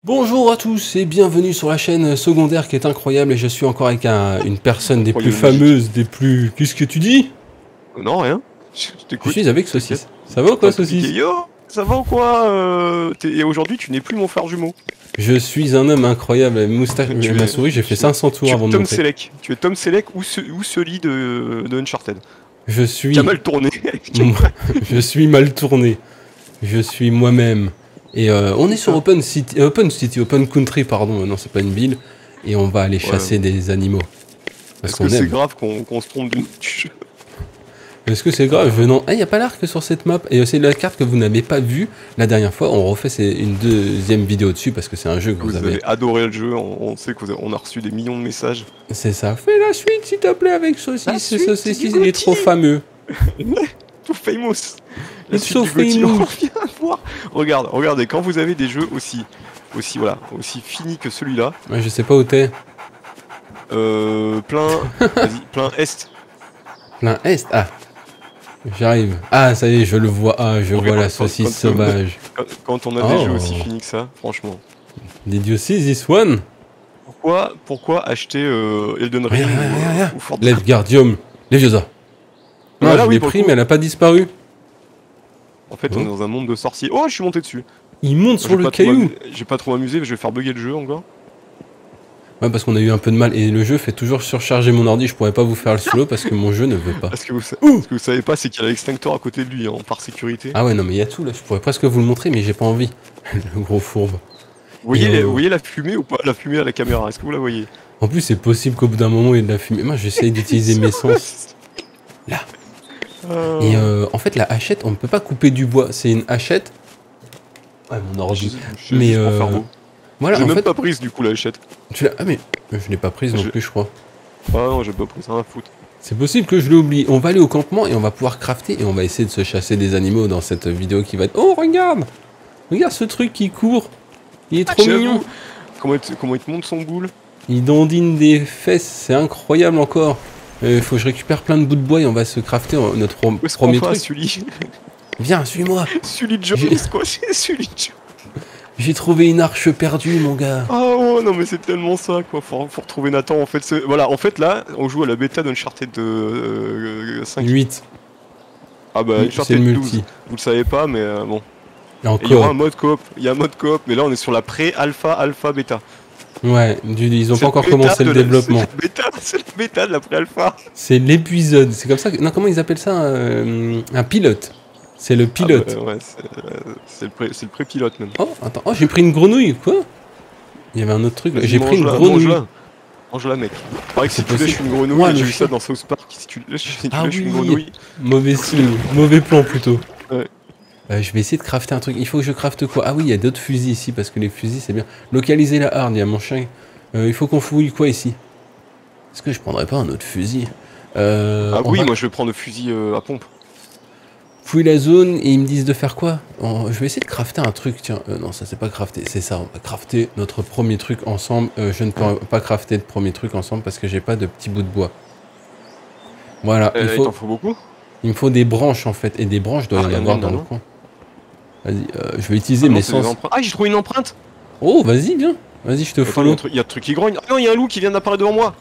Bonjour à tous et bienvenue sur la chaîne secondaire qui est incroyable et je suis encore avec une personne des plus fameuses, des plus... Qu'est-ce que tu dis? Non, rien. Je Je t'écoute. suis avec Saucisse. Ça va ou quoi, Saucisse? Yo, ça va ou quoi Et aujourd'hui, tu n'es plus mon frère jumeau. Je suis un homme incroyable, avec moustache, ma souris, j'ai fait 500 tours avant de Tom monter. Selleck. Tu es Tom Selleck ou Sully de Uncharted. Je suis... Qui a mal tourné. Je suis mal tourné. Je suis moi-même. Et on est sur Open Country, pardon, non c'est pas une ville. Et on va aller chasser des animaux. Est-ce que c'est grave qu'on se trompe du jeu? Est-ce que c'est grave? Non. Ah, il n'y a pas l'arc sur cette map. Et c'est la carte que vous n'avez pas vue la dernière fois. On refait une deuxième vidéo dessus parce que c'est un jeu que vous avez adoré le jeu. On sait qu'on a reçu des millions de messages. C'est ça. Fais la suite s'il te plaît avec Saucisse. Saucisse, il est trop fameux. Tout famous. La It's suite so du Gauthier, famous. on vient voir. Regardez, quand vous avez des jeux aussi finis que celui-là. Ouais, je sais pas où t'es. Plein Est. Plein Est. Ah. J'arrive. Ah, ça y est, je le vois. Ah, je vois la saucisse sauvage. Quand on a des jeux aussi finis que ça, franchement. Did you see this one? Pourquoi acheter Elden Ring ou Fortnite? Lefgardium. Leviosa. Non, je l'ai pris, mais elle a pas disparu. En fait, on est dans un monde de sorciers. Oh, je suis monté dessus. Il monte sur le caillou. J'ai pas trop amusé, mais je vais faire bugger le jeu encore. Ouais, parce qu'on a eu un peu de mal et le jeu fait toujours surcharger mon ordi. Je pourrais pas vous faire le solo parce que mon jeu ne veut pas. Ce que vous savez pas, c'est qu'il y a l'extincteur à côté de lui, par sécurité. Ah ouais, non, mais il y a tout là. Je pourrais presque vous le montrer, mais j'ai pas envie. Le gros fourbe. Vous voyez la fumée ou pas? La fumée à la caméra, est-ce que vous la voyez? En plus, c'est possible qu'au bout d'un moment, il y ait de la fumée. Moi, j'essaye d'utiliser mes sens. Là. Et en fait, la hachette, on ne peut pas couper du bois. C'est une hachette. Ouais, mon ordi. Mais voilà, j'ai même pas prise du coup la hachette. Ah, mais je l'ai pas prise non plus, je crois. Ah non, j'ai pas prise, rien à foutre. C'est possible que je l'ai oublié. On va aller au campement et on va pouvoir crafter et on va essayer de se chasser des animaux dans cette vidéo qui va être... Oh, regarde! Regarde ce truc qui court. Il est trop mignon. Comment il te monte son boule? Il dandine des fesses, c'est incroyable encore. Faut que je récupère plein de bouts de bois et on va se crafter notre premier truc. Sully. Viens, suis-moi. Sully Jones, quoi, c'est Sully Jones. J'ai trouvé une arche perdue, mon gars. Oh non, mais c'est tellement ça, quoi. Faut retrouver Nathan, en fait. Voilà, en fait, là, on joue à la bêta d'Uncharted 5. 8. Ah bah, Uncharted 12. Vous le savez pas, mais bon. Et il y aura un mode coop. Il y a un mode coop, mais là, on est sur la pré-alpha, bêta. Ouais, ils ont pas encore commencé le développement. C'est la bêta de la pré-alpha. C'est l'épisode, c'est comme ça que... Non, comment ils appellent ça? Un pilote. C'est le pilote. Ah bah, ouais, c'est le pré-pilote même. Oh, attends, oh, j'ai pris une grenouille, quoi? Il y avait un autre truc, j'ai pris une grenouille. Mange-la, mec. Pareil que si tu lèches une grenouille, ouais, j'ai vu ça dans South Park, si tu lèches une grenouille... Mauvais signe, mauvais plan plutôt. Ouais. Je vais essayer de crafter un truc. Il faut que je crafte quoi? Ah oui, il y a d'autres fusils ici, parce que les fusils, c'est bien. Localiser la harde, il y a mon chien. Il faut qu'on fouille quoi ici? Est-ce que je prendrais pas un autre fusil? Ah oui, moi je vais prendre le fusil à pompe. Fouille la zone et ils me disent de faire quoi? Je vais essayer de crafter un truc, tiens. Non, ça c'est pas crafter, c'est ça. On va crafter notre premier truc ensemble. Je ne peux pas crafter de premier truc ensemble parce que j'ai pas de petits bouts de bois. Voilà. Il t'en faut beaucoup? Il me faut des branches en fait. Et des branches, doit y en avoir dans le coin. Vas-y, je vais utiliser mes sens. Ah, j'ai trouvé une empreinte! Oh, vas-y, viens. Vas-y, je te follow. Il y a un truc qui grogne. Ah non, il y a un loup qui vient d'apparaître devant moi!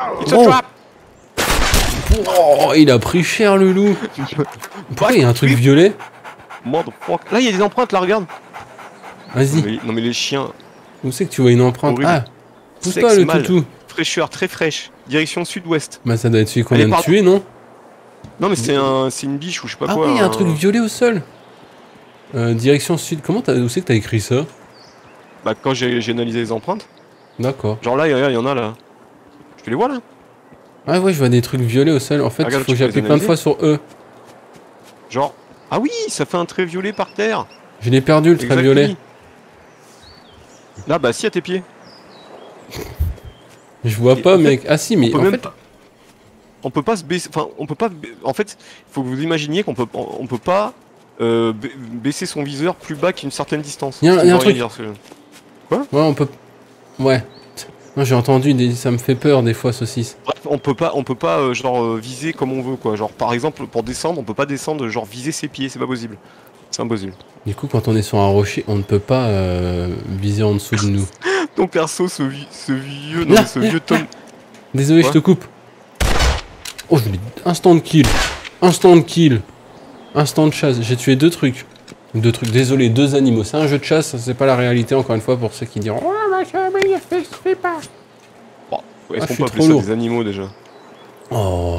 Oh, il a pris cher le loup. Pourquoi il y a un truc violet? Là, il y a des empreintes, là, regarde. Vas-y. Non mais les chiens. Où c'est que tu vois une empreinte? Ah, pousse-toi le toutou. Fraîcheur, très fraîche. Direction sud-ouest. Bah ça doit être celui qu'on vient de tuer, non? Non mais c'est une biche ou je sais pas quoi. Ah oui, il y a un truc violet au sol. Direction sud. Où c'est que t'as écrit ça? Bah quand j'ai analysé les empreintes. D'accord. Genre là, il y en a là. Tu les vois là? Ah ouais, je vois des trucs violets au sol. En fait, il faut que j'appuie plein de fois sur E. Genre... Ah oui, ça fait un trait violet par terre. Je l'ai perdu le trait violet. Là, bah si, à tes pieds. Je vois pas, mec. Ah si, mais en fait... On peut pas se baisser... Enfin, on peut pas... En fait, il faut que vous imaginiez qu'on peut pas baisser son viseur plus bas qu'une certaine distance. Il y a un truc... Quoi? Ouais, on peut... Ouais. Non, j'ai entendu, ça me fait peur des fois, Saucisse. Bref, on peut pas genre viser comme on veut, quoi. Genre, par exemple, pour descendre, on peut pas descendre, genre viser ses pieds, c'est pas possible. C'est impossible. Du coup, quand on est sur un rocher, on ne peut pas viser en dessous de nous. Ton perso, ce vieux, Là, non, ce vieux Tom. Désolé, Quoi? je te coupe. Oh, je l'ai... Instant de kill. Instant de kill. Instant de chasse. J'ai tué 2 trucs. 2 trucs. Désolé, 2 animaux. C'est un jeu de chasse, c'est pas la réalité, encore une fois, pour ceux qui diront... Oh, machin, mais il fait pas. Bon, est-ce Ah, je qu'on suis peut trop appeler ça lourd. des animaux déjà? Oh.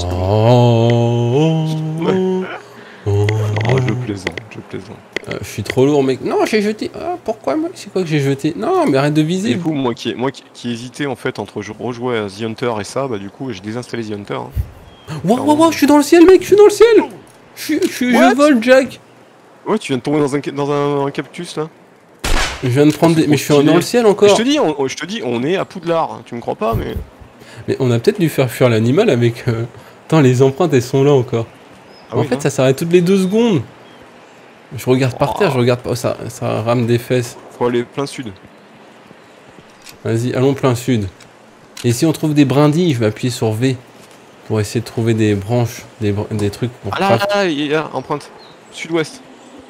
Oh, je plaisante, je plaisante. Je suis trop lourd, mec. Non, j'ai jeté. Ah, pourquoi moi? C'est quoi que j'ai jeté? Non, mais arrête de viser. Du coup, moi qui hésitais en fait entre rejouer à The Hunter et ça, bah du coup, j'ai désinstallé The Hunter. Hein. Wow, je suis dans le ciel, mec. Je suis dans le ciel. Je vole, Jack. Ouais, tu viens de tomber dans un cactus là. Je viens de prendre des... Mais je suis dans le ciel encore. Je te dis, on est à Poudlard. Hein. Tu me crois pas, mais. Mais on a peut-être dû faire fuir l'animal avec... Attends, les empreintes, elles sont là encore. Ah En oui, fait, non. ça s'arrête toutes les 2 secondes. Je regarde par terre, je regarde pas. Oh, ça rame des fesses. Faut aller plein sud. Vas-y, allons plein sud. Et si on trouve des brindilles, je vais appuyer sur V. Pour essayer de trouver des branches, des trucs pour Ah craft. là, il y a empreinte. Sud-ouest.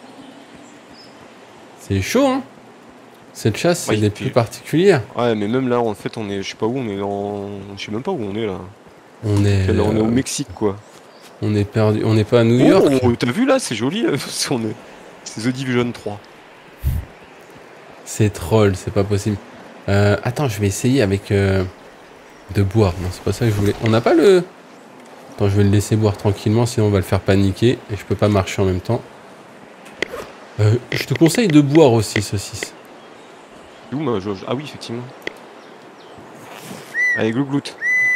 C'est chaud, hein. Cette chasse, c'est Ouais, des plus particulières. Ouais, mais même là, en fait, on est. Je sais pas où, on est dans. Je sais même pas où on est là. On est On est au Mexique quoi. on est perdu. On n'est pas à New York. Oh, t'as vu là, c'est joli. C'est The Division 3. C'est troll, c'est pas possible. Attends, je vais essayer avec de boire. Non, c'est pas ça que je voulais. On n'a pas le... Attends, je vais le laisser boire tranquillement, sinon on va le faire paniquer. Et je peux pas marcher en même temps. Je te conseille de boire aussi, saucisse. Où ma jauge? Ah oui, effectivement. Allez, glouglout.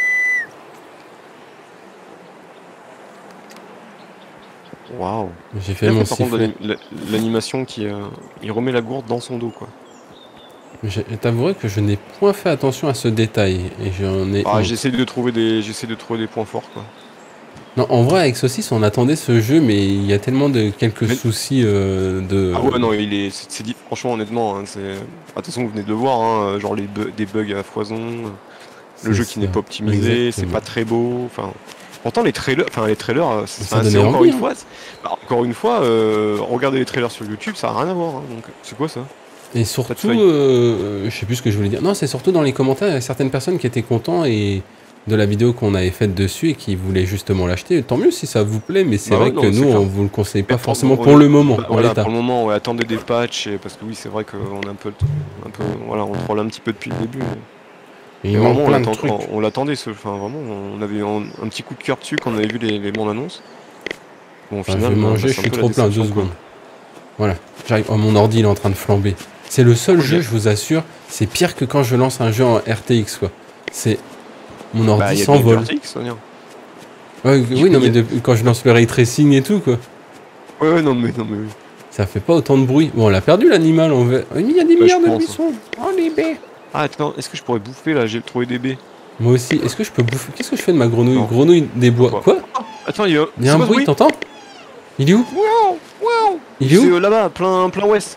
Waouh. J'ai fait mon Par contre, sifflet. l'animation qui il remet la gourde dans son dos quoi. T'avouerai que je n'ai point fait attention à ce détail. Et j'en ai... Ah, honte. j'essaie de trouver des points forts quoi. Non, en vrai, avec Saucisse, on attendait ce jeu, mais il y a tellement de quelques soucis de... Ah ouais, non, c'est dit, franchement, honnêtement, hein, c'est... De toute façon, vous venez de le voir, hein, genre des bugs à foison, le jeu qui n'est pas optimisé, c'est pas très beau, enfin... Pourtant, les trailers, Ça donnait c'est encore envie, une hein. fois, regardez les trailers sur YouTube, ça n'a rien à voir, hein, donc c'est quoi ça? Et surtout, feuille. je sais plus ce que je voulais dire. Non, c'est surtout dans les commentaires, il y a certaines personnes qui étaient contents et de la vidéo qu'on avait faite dessus et qui voulaient justement l'acheter. Tant mieux si ça vous plaît, mais c'est Bah vrai ouais, non, que c'est nous, clair. on vous le conseille pas Mais forcément pour le moment, en Voilà, l'état. pour le moment, ouais, attendez des patchs, parce que oui, c'est vrai qu'on a un peu, voilà, on troll un petit peu depuis le début. Et Et il vraiment, manque plein de trucs. on l'attendait, enfin vraiment, on avait un petit coup de cœur dessus quand on avait vu les bandes annonces. Bon, au Enfin, final, je vais manger, c'est je un suis peu la trop plein, 2 déception, quoi. secondes. Voilà, j'arrive. Oh, mon ordi, il est en train de flamber. C'est le seul Ok. jeu, je vous assure, c'est pire que quand je lance un jeu en RTX, quoi. C'est... Mon ordi Bah, il y a s'envole. des RTX, ça veut dire. Ouais, oui, non, mais il y a- quand je lance le ray tracing et tout, quoi. Ouais, non, mais oui. Ça fait pas autant de bruit. Bon, on l'a perdu l'animal, on veut... Il y a des Bah, milliards je de pense. buissons. Oh, les baies. Ah, attends, est-ce que je pourrais bouffer là? J'ai trouvé des baies. Moi aussi. Est-ce que je peux bouffer... Qu'est-ce que je fais de ma grenouille? Non. Grenouille des bois. Quoi? Attends, il y a Il y a c'est un quoi ce bruit, t'entends? Il est où? Waouh. Il est C'est où? là-bas, plein ouest.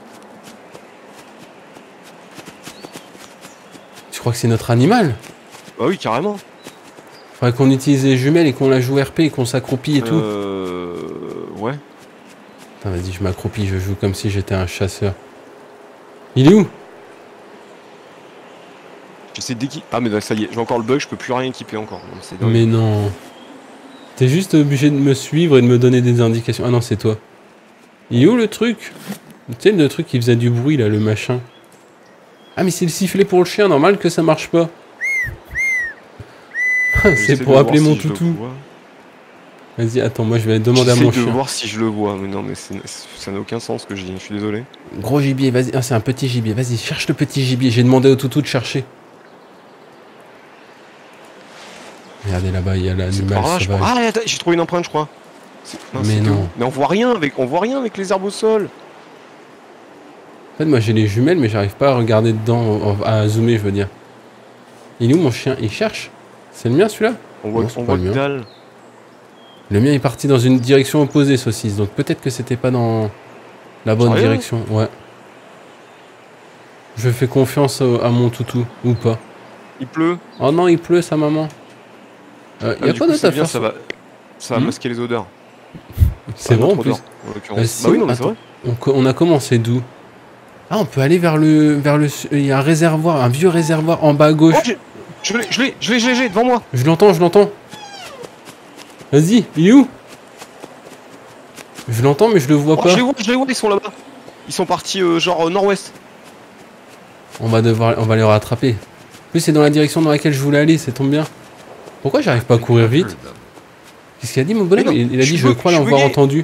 Je crois que c'est notre animal. Bah oui, carrément. Faudrait qu'on utilise les jumelles et qu'on la joue RP et qu'on s'accroupit et tout. Ouais. Attends, vas-y, je m'accroupis, je joue comme si j'étais un chasseur. Il est où? J'essaie d'équiper. Ah, mais ça y est, j'ai encore le bug, je peux plus rien équiper encore. Non, c'est dingue. Mais non. T'es juste obligé de me suivre et de me donner des indications. Ah non, c'est toi. Il est où le truc? Tu sais, le truc qui faisait du bruit là, le machin. Ah, mais c'est le sifflet pour le chien, normal que ça marche pas. J'essaie C'est de pour voir appeler mon si je le toutou. vois. Vas-y, attends, moi je vais demander à J'essaie mon de chien. voir si je le vois, mais non, mais ça n'a aucun sens ce que je dis, je suis désolé. Gros gibier, vas-y. Ah, c'est un petit gibier. Vas-y, cherche le petit gibier. J'ai demandé au toutou de chercher. Regardez là-bas, il y a C'est l'animal par là, je crois. sauvage. Ah, attends, j'ai trouvé une empreinte, je crois. Mais c'était non. où? Mais on voit rien avec les herbes au sol. En fait, moi j'ai les jumelles, mais j'arrive pas à regarder dedans, à zoomer, je veux dire. Il est où mon chien? Il cherche? C'est le mien celui-là? On voit, Non, c'est on pas voit le que mien. dalle. Le mien est parti dans une direction opposée, saucisse, donc peut-être que c'était pas dans la bonne Sérieux? direction. Ouais. Je fais confiance à mon toutou, ou pas. Il pleut. Oh non, il pleut, sa maman. Y a Du pas coup, d'autre c'est à bien, faire. ça va Hmm? masquer les odeurs. C'est vrai en plus. Si, bah oui, non, mais c'est vrai. On a commencé d'où? Ah, on peut aller vers le... Il y a un réservoir, un vieux réservoir en bas à gauche. Oh, je l'ai, devant moi. Je l'entends. Vas-y, il est où? Je l'entends, mais je le vois pas. Je les vois, ils sont là-bas. Ils sont partis genre nord-ouest. On va les rattraper. En plus, c'est dans la direction dans laquelle je voulais aller, ça tombe bien. Pourquoi j'arrive pas à courir vite? Qu'est-ce qu'il a dit, mon bonhomme? Il a dit, je crois l'avoir entendu.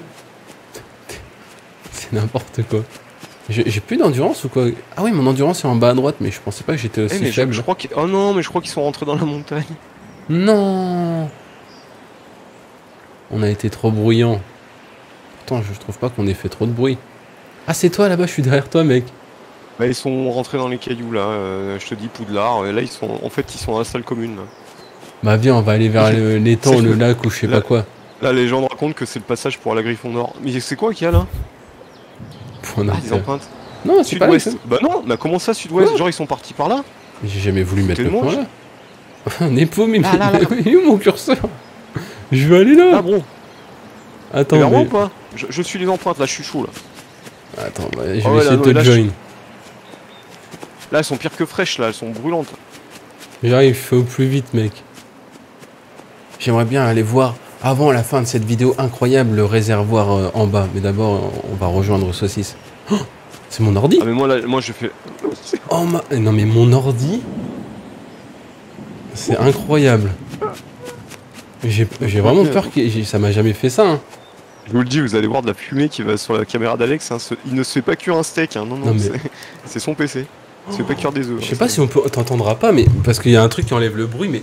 C'est n'importe quoi. J'ai plus d'endurance ou quoi? Ah oui, mon endurance est en bas à droite, mais je pensais pas que j'étais aussi faible. Oh non, mais je crois qu'ils sont rentrés dans la montagne. Non. On a été trop bruyant. Pourtant, je trouve pas qu'on ait fait trop de bruit. Ah, c'est toi là-bas, je suis derrière toi, mec. Bah, ils sont rentrés dans les cailloux là, je te dis Poudlard. Et là, ils sont dans la salle commune. Là. Bah, viens, on va aller vers l'étang, le lac ou je sais pas quoi. Là, les gens racontent que c'est le passage pour la Griffon-Nord. Mais c'est quoi qu'il y a là? Des empreintes. Non, c'est pas sud-ouest. Bah non, mais comment ça, sud-ouest? Genre, ils sont partis par là? J'ai jamais voulu mettre le point là. On est paumé, mais il est où mon curseur? Je vais aller là. Ah bon. Attends, mais... ou pas je suis les empreintes, là, je suis chaud là. Attends, bah, je vais essayer de te join. Là, elles sont pires que fraîches, là, elles sont brûlantes. J'arrive, fais au plus vite, mec. J'aimerais bien aller voir, avant la fin de cette vidéo incroyable, le réservoir en bas. Mais d'abord, on va rejoindre Saucisse. Oh, c'est mon ordi. Ah, mais moi, je fais... Oh, non, mais mon ordi... C'est incroyable. J'ai vraiment peur que... Ça m'a jamais fait ça, hein. Je vous le dis, vous allez voir de la fumée qui va sur la caméra d'Alex. Hein. Il ne se fait pas cuire un steak. Hein. Non, mais... c'est son PC. Il se fait pas cuire des œufs. Je sais pas si on peut... T'entendras pas, mais... Parce qu'il y a un truc qui enlève le bruit, mais...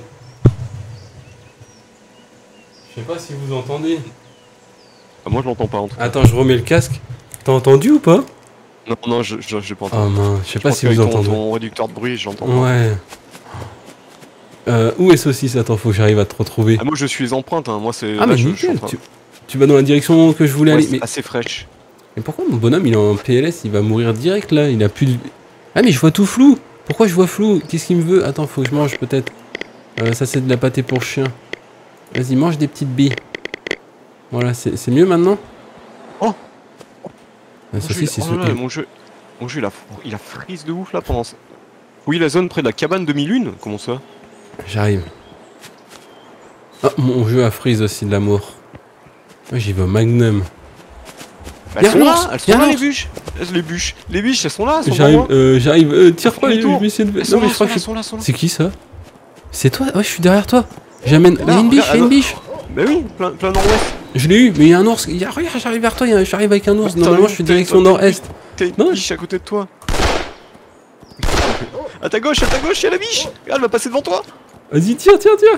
Je sais pas si vous entendez. Ah, moi, je l'entends pas, en tout cas. Attends, je remets le casque. T'as entendu ou pas? Non, j'ai pas entendu. Oh mince, je sais pas si vous entendez. Ton réducteur de bruit, j'entends pas. Ouais. Où est Saucisse? Attends, faut que j'arrive à te retrouver. Ah, moi, je suis les empreintes. Hein. Moi, c'est... Ah, mais nickel. Tu vas dans la direction que je voulais aller. Mais... assez fraîche. Mais pourquoi mon bonhomme il est en PLS? Il va mourir direct là. Il a plus de... Ah mais je vois tout flou. Pourquoi je vois flou? Qu'est-ce qu'il me veut? Attends, faut que je mange peut-être. Ça c'est de la pâtée pour chien. Vas-y, mange des petites billes. Voilà, c'est mieux maintenant? Oh, mon jeu il a frise de ouf là pendant ça. Oui, la zone près de la cabane de Milune. Comment ça? J'arrive. Ah, mon jeu a freeze aussi de l'amour. Moi j'y vais au Magnum. Elles sont là, les bûches. Les bûches, elles sont là. J'arrive, tire pas, je vais essayer de... Non mais je crois que c'est qui ça? C'est toi? Ouais, je suis derrière toi. J'amène... Il y a une biche, Bah oui, plein nord-ouest. Je l'ai eu, mais il y a un ours. Regarde, j'arrive vers toi, j'arrive avec un ours. Normalement, je suis direction nord-est. T'as une biche à côté de toi. À ta gauche, il y a la biche. Regarde, elle va passer devant toi. Vas-y, tire.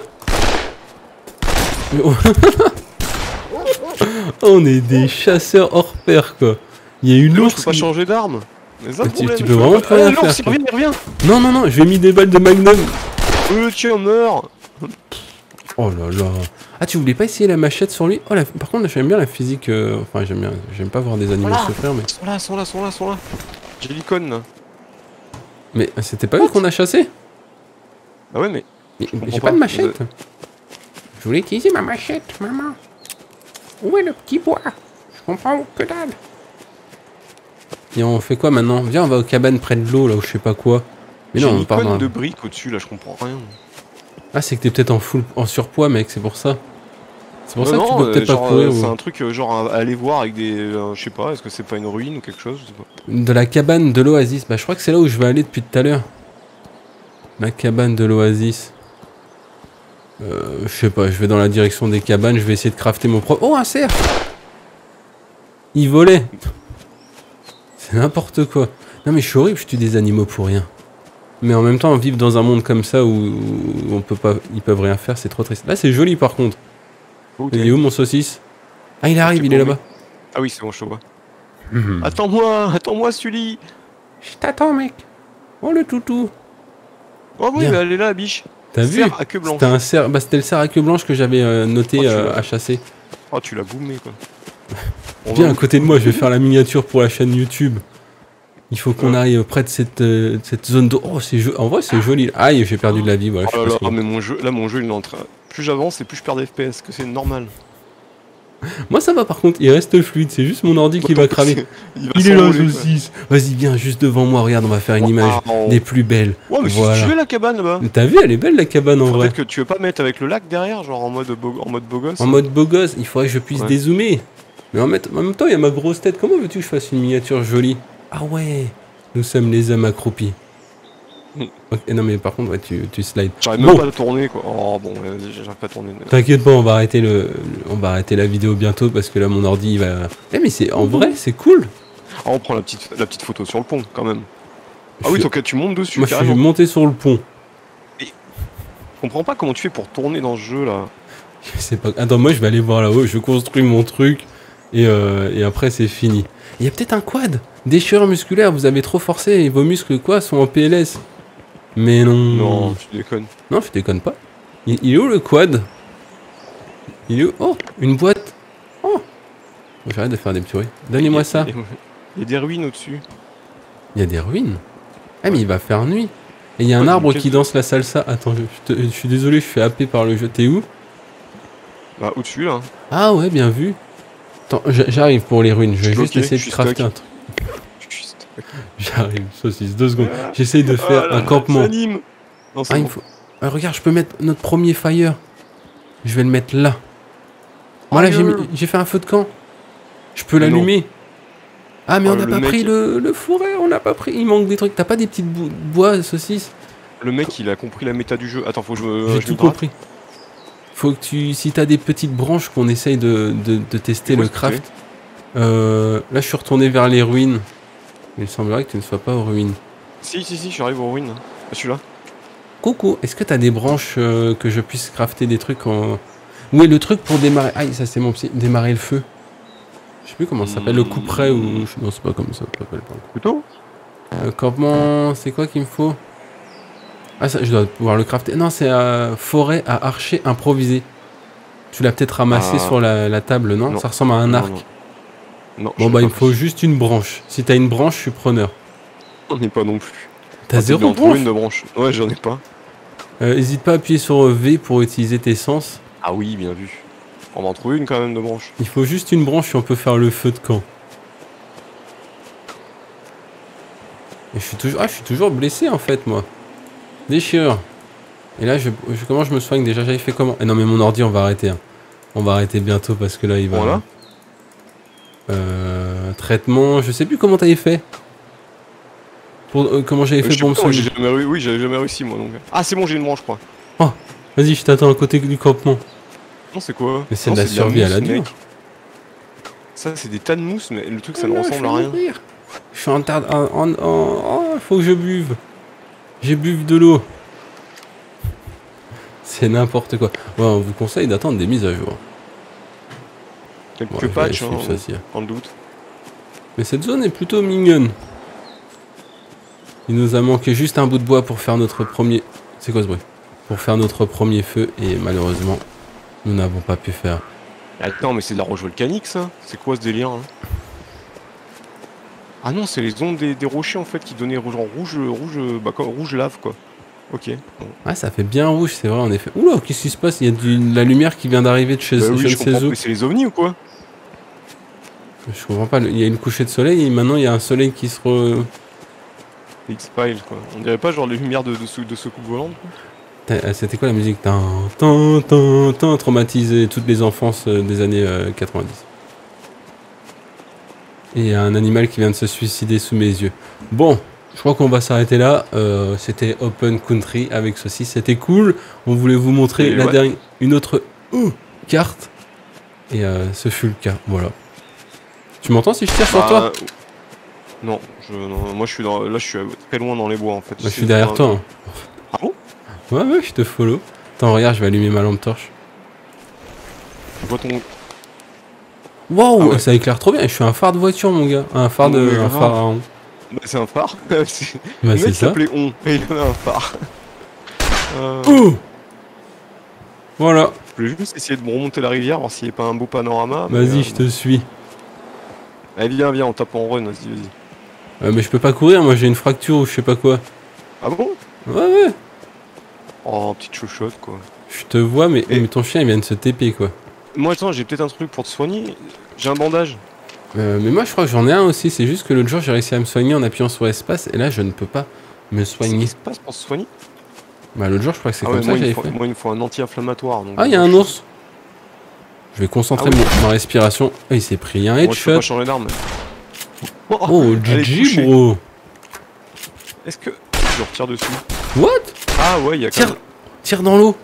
On est des chasseurs hors pair, quoi. Il y a une ours. Tu peux pas changer d'arme. Tu peux vraiment pas rien faire. Il revient. Non, je vais mis des balles de Magnum. Tiens, on meurt. Oh là là. Ah, tu voulais pas essayer la machette sur lui? Oh, par contre, j'aime bien la physique. Enfin, j'aime pas voir des animaux souffrir, mais. Ils sont là. J'ai l'icône là. Mais c'était pas eux qu'on a chassé? Ah ouais, mais. J'ai pas de machette. Je voulais utiliser ma machette, maman. Où est le petit bois? Je comprends que dalle. Et on fait quoi maintenant? Viens, on va aux cabanes près de l'eau, là, où je sais pas quoi. Mais non, on part dans... de briques au-dessus, là, je comprends rien. Ah, c'est que t'es peut-être en surpoids, mec, c'est pour ça. C'est pour ça que tu peux peut-être pas courir. C'est un truc, genre, à aller voir avec des... je sais pas, est-ce que c'est pas une ruine ou quelque chose? Je sais pas. De la cabane de l'oasis. Bah, je crois que c'est là où je vais aller depuis tout à l'heure. La cabane de l'oasis. Je sais pas, je vais dans la direction des cabanes, je vais essayer de crafter mon propre... Oh, un cerf! Il volait! C'est n'importe quoi. Non mais je suis horrible, je tue des animaux pour rien. Mais en même temps, vivre dans un monde comme ça où on peut pas, ils peuvent rien faire, c'est trop triste. Là, c'est joli par contre. Okay. Il est où mon saucisse? Ah, il arrive, il est là-bas. Ah oui, c'est bon, je te vois. Attends-moi, Sully. Je t'attends, mec. Oh, le toutou. Oh oui, mais elle est là, la biche. T'as vu? Cerf à queue blanche. C'était un cerf, bah, c'était le cerf à queue blanche que j'avais noté à chasser. Oh, tu l'as boumé, quoi. Viens à côté de moi, je vais faire la miniature pour la chaîne YouTube. Il faut qu'on aille près de cette zone d'eau. Oh, c'est en vrai, c'est joli. Aïe, j'ai perdu de la vie. Voilà, mais mon jeu, il est en train... Plus j'avance et plus je perds des FPS, que c'est normal. Moi ça va par contre, il reste fluide, c'est juste mon ordi qui va cramer. Il est là saucisse. Vas-y viens juste devant moi, regarde, on va faire une image des plus belles. Ouais mais voilà. Si tu veux la cabane là-bas. T'as vu, elle est belle la cabane en vrai. Peut-être que tu veux pas mettre avec le lac derrière, genre en mode beau gosse. En mode beau gosse, il faudrait que je puisse dézoomer. Mais en même temps il y a ma grosse tête, comment veux-tu que je fasse une miniature jolie? Ah ouais, nous sommes les hommes accroupis. Okay, non mais par contre ouais, tu slides. J'arrive même pas à tourner quoi. Oh bon j'arrive pas à tourner. T'inquiète pas, on va arrêter la vidéo bientôt parce que là mon ordi il va. Eh mais c'est en vrai c'est cool. Ah on prend la petite photo sur le pont quand même. Ah oui donc tu montes dessus. Moi je suis monté sur le pont. Et... Je comprends pas comment tu fais pour tourner dans ce jeu là. Je sais pas. Attends moi je vais aller voir là-haut, je construis mon truc et après c'est fini. Il y a peut-être un quad. Déchirure musculaire, vous avez trop forcé et vos muscles quoi sont en PLS. Mais non. Non, tu déconnes. Non, je déconne pas. Il est où le quad? Il est où? Oh, une boîte. Oh. J'arrête de faire des petits bruits. Donnez-moi ça. Il y a des ruines au-dessus. Il y a des ruines? Ah, mais il va faire nuit. Et il y a un arbre qui danse la salsa. Attends, je suis désolé, je suis happé par le jeu. T'es où? Bah, au-dessus là. Ah ouais, bien vu. Attends, j'arrive pour les ruines. Je vais juste essayer de crafter un truc. J'arrive, saucisse, 2 secondes. J'essaye de faire un campement. Non, ah, il faut... Ah, regarde, je peux mettre notre premier fire. Je vais le mettre là. Voilà, j'ai fait un feu de camp. Je peux l'allumer. Ah, mais on n'a pas pris le fourré, on n'a pas pris. Il manque des trucs. T'as pas des petites bois, saucisses? Le mec, il a compris la méta du jeu. Attends, faut que J'ai tout compris. Faut que tu... Si t'as des petites branches qu'on essaye de tester le craft. Là, je suis retourné vers les ruines. Il semblerait que tu ne sois pas aux ruines. Si, j'arrive aux ruines. Je suis là. Coucou, est-ce que tu as des branches que je puisse crafter des trucs en... Oui, le truc pour démarrer... Ah, ça c'est mon petit... Démarrer le feu. Je sais plus comment ça s'appelle, le couperet ou... Non, c'est pas comme ça, ça s'appelle pas. Couteau Comment... C'est quoi qu'il me faut? Ah, ça, je dois pouvoir le crafter. Non, c'est forêt à archer improvisé. Tu l'as peut-être ramassé sur la table, non? Ça ressemble à un arc. Non, bon bah il me faut juste une branche. Si t'as une branche, je suis preneur. J'en ai pas non plus. T'as 0 branche? Une de branche. Ouais, j'en ai pas. Hésite pas à appuyer sur V pour utiliser tes sens. Ah oui, bien vu. On va en trouver une quand même de branche. Il faut juste une branche et on peut faire le feu de camp. Et je suis toujours blessé en fait moi. Déchirure. Et là comment je me soigne déjà? J'avais fait comment? Non mais mon ordi on va arrêter. Hein. On va arrêter bientôt parce que là il va... Voilà. Traitement, je sais plus comment t'avais fait. Pour, comment j'avais fait pour me soigner. Oui, j'avais jamais réussi moi donc. Ah c'est bon, j'ai une branche je crois. Oh, vas-y, je t'attends à côté du campement. Non, c'est quoi? Mais c'est de la survie à la dure. Ça c'est des tas de mousse, mais le truc ça ne ressemble à rien. Je suis en tas de... Oh, faut que je buve. J'ai buve de l'eau. C'est n'importe quoi. Ouais, on vous conseille d'attendre des mises à jour. Quelques patchs, en doute. Mais cette zone est plutôt mignonne. Il nous a manqué juste un bout de bois pour faire notre premier... C'est quoi ce bruit? Pour faire notre premier feu, et malheureusement, nous n'avons pas pu faire. Attends, mais c'est de la roche volcanique ça? C'est quoi ce délire hein? Ah non, c'est les ondes des rochers en fait qui donnaient genre rouge lave quoi. Ok. Bon. Ah, ça fait bien rouge, c'est vrai en effet. Oula, qu'est-ce qui se passe? Il y a de la lumière qui vient d'arriver de chez oui, je sais où. Mais c'est les ovnis ou quoi? Je comprends pas, il y a une couchée de soleil et maintenant il y a un soleil qui se X-Files quoi. On dirait pas genre les lumières de soucoupe volante quoi. C'était quoi la musique? Traumatisé toutes les enfances des années 90. Et il y a un animal qui vient de se suicider sous mes yeux. Bon, je crois qu'on va s'arrêter là. C'était Open Country avec ceci. C'était cool. On voulait vous montrer une autre carte. Et ce fut le cas. Voilà. Tu m'entends si je tire sur toi? Non, moi je suis là je suis très loin dans les bois en fait. Moi, je suis derrière toi. Hein. Ah bon? Ouais, je te follow. Attends, regarde, je vais allumer ma lampe torche. Je vois ton... Waouh, ouais. Ça éclaire trop bien. Je suis un phare de voiture, mon gars. Un phare de... un phare à on. Bah, c'est un phare. Bah, c'est ça. Il on et il avait un phare. Voilà. Je voulais juste essayer de me remonter la rivière, voir s'il n'y a pas un beau panorama. Vas-y, je te suis. Allez, viens, on tape en run, vas-y. Mais je peux pas courir, moi j'ai une fracture ou je sais pas quoi. Ah bon? Ouais. Oh, petite chouchotte quoi. Je te vois, mais ton chien il vient de se TP quoi. moi attends, j'ai peut-être un truc pour te soigner. J'ai un bandage. Mais moi je crois que j'en ai un aussi, c'est juste que l'autre jour j'ai réussi à me soigner en appuyant sur espace et là je ne peux pas me soigner. Qu'est-ce qui se passe pour se soigner? Bah l'autre jour je crois que c'est comme ça que j'avais fait. Moi il me faut un anti-inflammatoire. Ah, il y a un ours. Je vais concentrer ma respiration. Ah, il s'est pris un headshot. Moi je peux pas changer d'arme. Oh, GG bro. Est-ce que je retire dessus? What? Ah ouais, il y a quand même... Tire dans l'eau.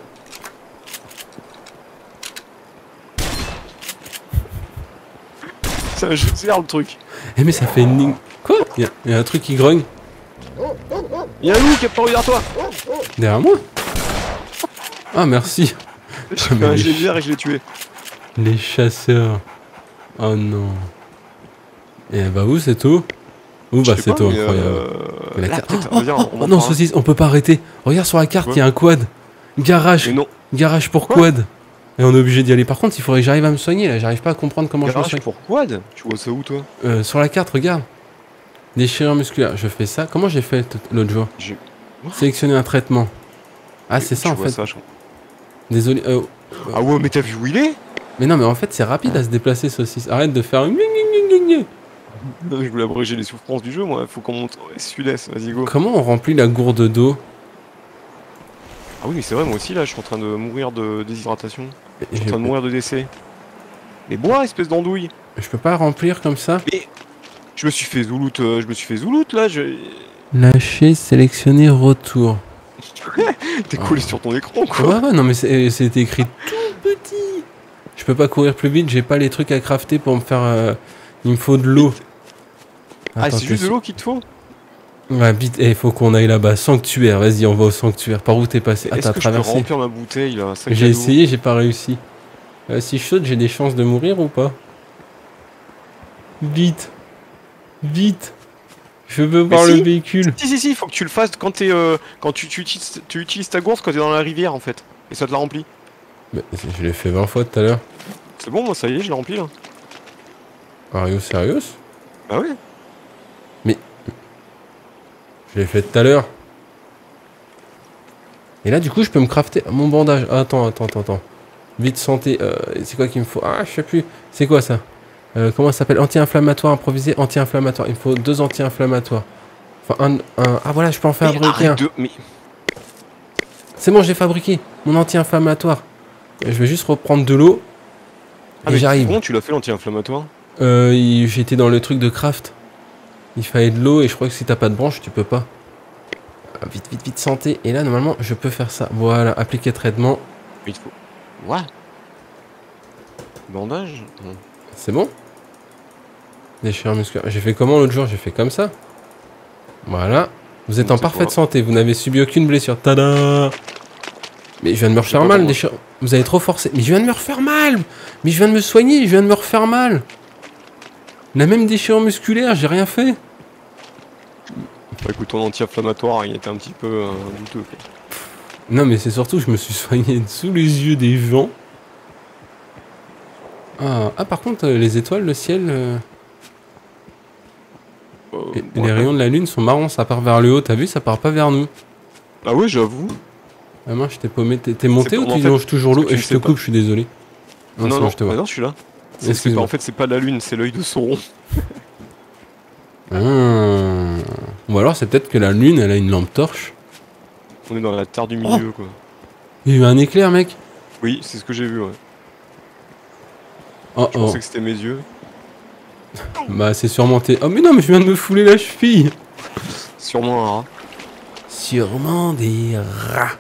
C'est un jeu de serre le truc. Eh mais ça fait une ligne. Quoi? Il y a un truc qui grogne. Il y a un loup qui est apparu derrière toi. Derrière moi? Ah merci. J'ai fait un jet vert et je l'ai tué. Les chasseurs. Oh non. Et bah où c'est tout? Où bah c'est tout incroyable. Oh non saucisse, on peut pas arrêter. Regarde sur la carte, il y a un quad. Garage. Mais non. Garage pour quad. Et on est obligé d'y aller. Par contre, il faudrait que j'arrive à me soigner là. J'arrive pas à comprendre comment je me soigne. Pour quad? Tu vois ça où toi? Sur la carte, regarde. Déchirure musculaire. Je fais ça. Comment j'ai fait l'autre jour? Sélectionner un traitement. Ah c'est ça en fait. Désolé. Ah ouais mais t'as vu où il est? Mais non mais en fait c'est rapide à se déplacer saucisse. Arrête de faire une... Non, je voulais abréger les souffrances du jeu moi. Faut qu'on monte sud-est. Vas-y go. Comment on remplit la gourde d'eau? Ah oui mais c'est vrai moi aussi là je suis en train de mourir de déshydratation. Je suis en train de mourir de décès. Mais bois espèce d'andouille. Je peux pas remplir comme ça? Mais je me suis fait zouloute là. Lâcher, sélectionner, retour. T'es collé sur ton écran quoi. Ouais non mais c'est écrit tout petit. Je peux pas courir plus vite, j'ai pas les trucs à crafter pour me faire... Il me faut de l'eau. Ah c'est juste de l'eau qu'il te faut? Ouais vite, il faut qu'on aille là-bas. Sanctuaire, vas-y on va au sanctuaire. Par où t'es passé? Ah t'as traversé. Je peux remplir ma bouteille là? J'ai essayé, j'ai pas réussi. Si je saute, j'ai des chances de mourir ou pas? Vite. Vite. Je veux voir le véhicule. Si, faut que tu le fasses quand t'es quand tu utilises ta gourde quand t'es dans la rivière en fait. Et ça te la remplit. Mais je l'ai fait 20 fois tout à l'heure. C'est bon, moi ça y est, je l'ai rempli là. Are you serious? Bah ouais. Mais... Je l'ai fait tout à l'heure. Et là du coup je peux me crafter mon bandage. Attends. Vite santé, c'est quoi qu'il me faut? Ah je sais plus. C'est quoi ça? Comment ça s'appelle? Anti-inflammatoire improvisé, anti-inflammatoire. Il me faut 2 anti-inflammatoires. Enfin Ah voilà, je peux en fabriquer un. C'est bon, j'ai fabriqué mon anti-inflammatoire. Je vais juste reprendre de l'eau. Et j'arrive. Comment tu l'as fait l'anti-inflammatoire? J'étais dans le truc de craft. Il fallait de l'eau et je crois que si t'as pas de branche, tu peux pas. Vite, santé. Et là, normalement, je peux faire ça. Voilà, appliquer traitement. Il faut... Ouais. Bandage? C'est bon? Déchirure musculaire. J'ai fait comment l'autre jour? J'ai fait comme ça. Voilà. Vous êtes en parfaite santé. Vous n'avez subi aucune blessure. Tada! Mais je viens de me refaire mal. Vous avez trop forcé. Mais je viens de me refaire mal! Mais je viens de me soigner. Je viens de me refaire mal. La même déchirure musculaire. J'ai rien fait. Bah écoute, ton anti-inflammatoire, il était un petit peu douteux. Quoi. Non, mais c'est surtout que je me suis soigné sous les yeux des gens. Ah par contre, les étoiles, le ciel... les rayons de la lune sont marrons, ça part vers le haut, t'as vu, ça part pas vers nous. Ah ouais, j'avoue. Ah mince, je t'ai paumé, t'es monté ou tu longes toujours l'eau? Et je te coupe, je suis désolé. Non, je te vois. Non, je suis là. En fait, c'est pas la lune, c'est l'œil de Sauron. Ou alors c'est peut-être que la lune, elle a une lampe torche. On est dans la terre du milieu, quoi. Il y a eu un éclair, mec. Oui, c'est ce que j'ai vu, ouais. Je pensais que c'était mes yeux. Bah c'est sûrement tes... Oh mais non, mais je viens de me fouler la cheville. Sûrement un rat. Sûrement des rats.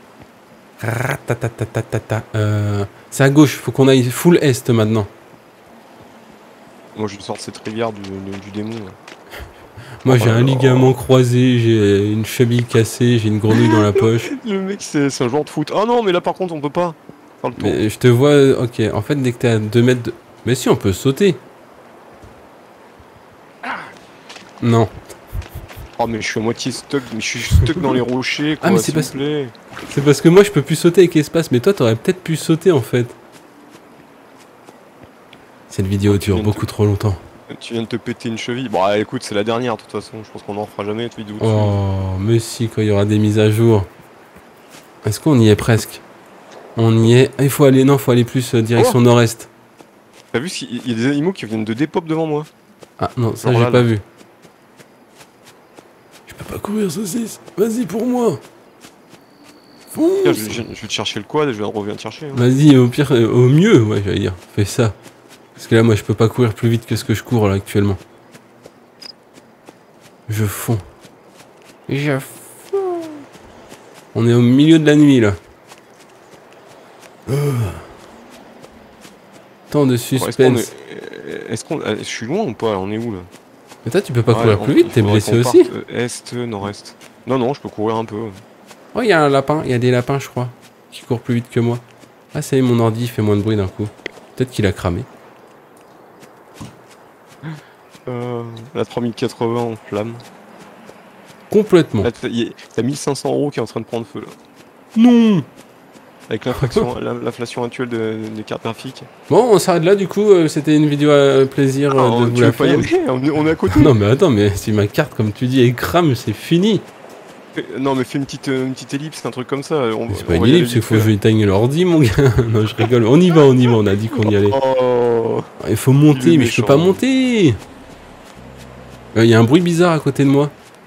Ratatatata. C'est à gauche, faut qu'on aille full est maintenant. Moi je sors de cette rivière du démon. Là. Moi j'ai un ligament croisé, j'ai une cheville cassée, j'ai une grenouille dans la poche. Le mec c'est un joueur de foot. Ah non mais là par contre on peut pas. Mais je te vois, ok, en fait dès que t'es à 2 mètres de... Mais si on peut sauter. Non. Oh mais je suis à moitié stuck, mais je suis stuck dans les rochers quoi, mais c'est parce que moi je peux plus sauter avec espace, mais toi t'aurais peut-être pu sauter en fait. Cette vidéo dure beaucoup trop longtemps. Tu viens de te péter une cheville. Bon écoute c'est la dernière de toute façon, je pense qu'on en fera jamais cette vidéo. Oh mais si, quand il y aura des mises à jour. Est-ce qu'on y est presque? On y est. Il faut aller, non, faut aller plus direction nord-est. T'as vu il y a des animaux qui viennent de dépop devant moi. Ah non, ça j'ai pas vu. Je peux pas courir, saucisse. Vas-y pour moi. Tiens, je vais te chercher le quad et je reviens te chercher. Hein. Vas-y, au pire, au mieux, ouais, j'allais dire. Fais ça. Parce que là, moi, je peux pas courir plus vite que ce que je cours là actuellement. Je fonds. Je fonds. On est au milieu de la nuit là. Tant de suspense. Est-ce qu'on... Je suis loin ou pas? On est où là? Mais toi, tu peux pas courir plus vite, t'es blessé aussi? Est, nord-est. Non, je peux courir un peu. Oh, il y a un lapin, il y a des lapins, je crois, qui courent plus vite que moi. Ah, ça y est, mon ordi fait moins de bruit d'un coup. Peut-être qu'il a cramé. La 3080 en flamme. Complètement. T'as 1500 € qui est en train de prendre feu là. Non. Avec l'inflation actuelle des cartes graphiques. Bon, on s'arrête là du coup. C'était une vidéo à plaisir de vous la faire. On est à côté. Non mais attends, mais si ma carte, comme tu dis, elle crame, c'est fini. Non mais fais une petite ellipse, un truc comme ça. C'est pas une ellipse, c'est qu'il faut que je éteigne l'ordi, mon gars. Non, je rigole. On y va, on a dit qu'on y allait. Oh, il faut monter, mais je peux pas monter. Il y a un bruit bizarre à côté de moi.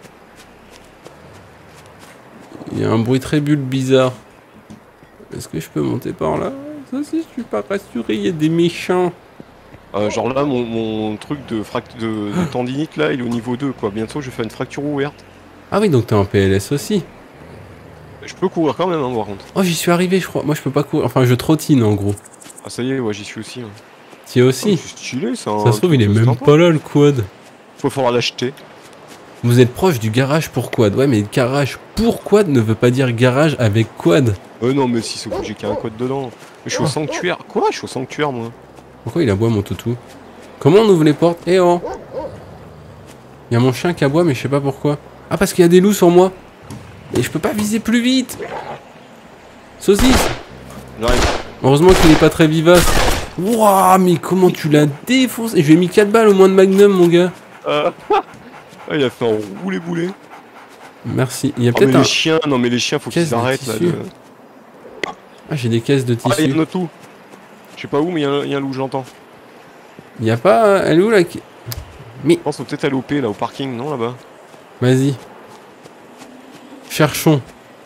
Il y a un bruit très bulle bizarre. Est-ce que je peux monter par là? Ça, si je suis pas rassuré, il y a des méchants. Genre là, mon truc de tendinite là, il est au niveau 2 quoi. Bientôt, je vais faire une fracture ouverte. Ah oui, donc t'es en PLS aussi. Je peux courir quand même, hein, par contre. Oh, j'y suis arrivé, je crois. Moi, je peux pas courir. Enfin, je trottine en gros. Ah, ça y est, ouais, j'y suis aussi. Hein. T'y es aussi? C'est stylé, ça. Ça se trouve, il est même pas là le quad. Faut falloir l'acheter. Vous êtes proche du garage pour quad. Ouais, mais garage pour quad ne veut pas dire garage avec quad. Non, mais si, c'est obligé qu'il y ait un quad dedans. Mais je suis au sanctuaire. Quoi? Je suis au sanctuaire, moi. Pourquoi il aboie, mon toutou? Comment on ouvre les portes? Eh oh! Il y a mon chien qui aboie, mais je sais pas pourquoi. Ah, parce qu'il y a des loups sur moi. Et je peux pas viser plus vite. Saucisse! J'arrive. Heureusement qu'il est pas très vivace. Wouah, mais comment tu l'as défoncé? Je lui ai mis 4 balles au moins de magnum, mon gars. Ah, il a fait un roulé-boulé. Merci. Il y a peut-être un... les chiens, non mais les chiens, faut qu'ils arrêtent là. Ah, j'ai des caisses de tissu. Ah, il y a un autre loup. Je sais pas où, mais il y a un loup, j'entends. Il y a pas... Elle est où là qui... Mais... Je pense qu'on peut peut-être aller au P, là, au parking, non, là-bas? Vas-y. Cherchons.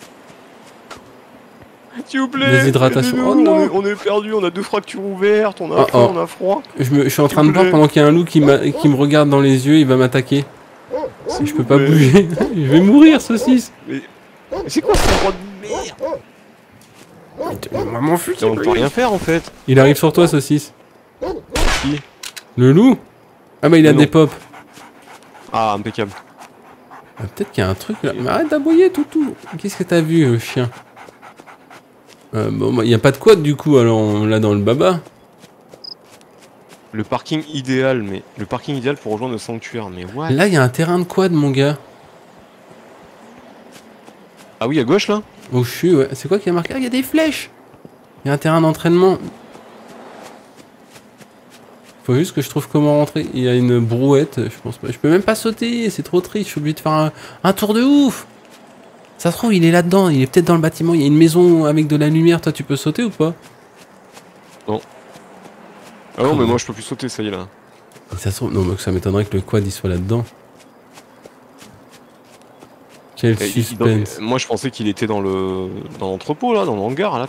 S'il vous plaît. Des hydratations. Oh non. On est perdu, on a 2 fractures ouvertes, on a faim, on a froid. Je suis en train de voir pendant qu'il y a un loup qui me regarde dans les yeux, il va m'attaquer. Si je peux pas bouger, je vais mourir, saucisse. Mais c'est quoi ce endroit de merde? Maman fuite. On peut rien faire en fait. Il arrive sur toi, saucisse. Qui? Le loup? Ah bah il a des pops. Ah, impeccable. Ah, peut-être qu'il y a un truc là. Mais arrête d'aboyer, toutou. Qu'est-ce que t'as vu, chien? Bon, bah, y a pas de quad du coup, alors on l'a dans le baba. Le parking idéal, mais... Le parking idéal pour rejoindre le sanctuaire, mais what? Là, il y a un terrain de quad, mon gars. Ah oui, à gauche, là? Au CHU, ouais. C'est quoi qui a marqué? Ah, il y a des flèches. Il y a un terrain d'entraînement. Faut juste que je trouve comment rentrer. Il y a une brouette, je pense pas. Je peux même pas sauter, c'est trop triste. Je suis obligé de faire un tour de ouf. Ça se trouve, il est là-dedans. Il est peut-être dans le bâtiment. Il y a une maison avec de la lumière. Toi, tu peux sauter ou pas? Non. Ah non, mais moi, je peux plus sauter, ça y est, là. Et ça se trouve... Non, mais ça m'étonnerait que le quad, il soit là-dedans. Quel suspense. Moi, je pensais qu'il était dans l'entrepôt, là, dans le hangar, là.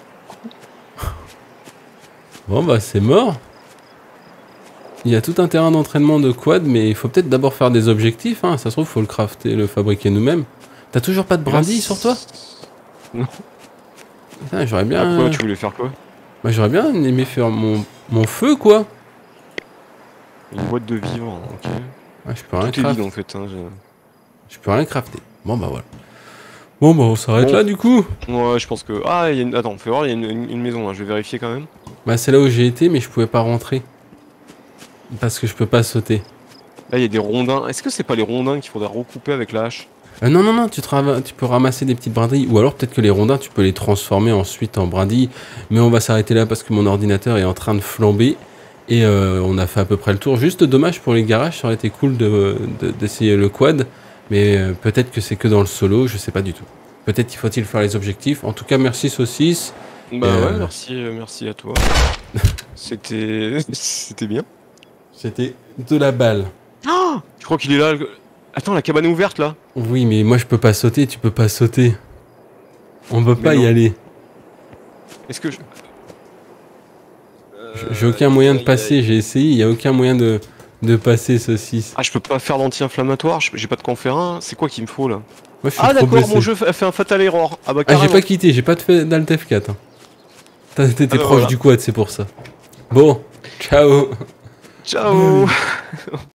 Bon, bah, c'est mort. Il y a tout un terrain d'entraînement de quad, mais il faut peut-être d'abord faire des objectifs, hein. Ça se trouve, faut le crafter, le fabriquer nous-mêmes. T'as toujours pas de brandy sur toi? Non. Putain, j'aurais bien... Pourquoi tu voulais faire quoi? Bah, j'aurais bien aimé faire mon feu, quoi. Une boîte de vivre, ok. Ah, je peux rien crafter. Tout est vide, en fait, hein, je peux rien crafter. Bon, bah, voilà. Bon, bah, on s'arrête là, du coup. Ouais, je pense que... Ah, il y a une... Attends, fais voir, il y a une maison, là. Je vais vérifier, quand même. Bah, c'est là où j'ai été, mais je pouvais pas rentrer. Parce que je peux pas sauter. Là, il y a des rondins. Est-ce que c'est pas les rondins qu'il faudrait recouper avec la hache? Non, non, non, tu peux ramasser des petites brindilles. Ou alors peut-être que les rondins, tu peux les transformer ensuite en brindilles. Mais on va s'arrêter là parce que mon ordinateur est en train de flamber. Et on a fait à peu près le tour. Juste dommage pour les garages, ça aurait été cool d'essayer le quad. Mais peut-être que c'est que dans le solo, je sais pas du tout. Peut-être qu'il faut-il faire les objectifs. En tout cas, merci Saucisse. Bah ouais, merci à toi. C'était bien. C'était de la balle. Ah, je crois qu'il est là. Attends, la cabane est ouverte là. Oui, mais moi je peux pas sauter, tu peux pas sauter. On peut pas y aller. Est-ce que je... J'ai aucun moyen de passer, j'ai essayé, il y a aucun moyen de passer, saucisse. Ah, je peux pas faire l'anti-inflammatoire, j'ai pas de qu'on faire un. C'est quoi qu'il me faut là? Moi, je suis Ah trop d'accord, blessé. mon jeu a fait un fatal error. Ah bah Ah, carrément. j'ai pas quitté, j'ai pas fait d'Alt F4. Hein. T'étais proche voilà. du quad, c'est pour ça. Bon, ciao. Ciao.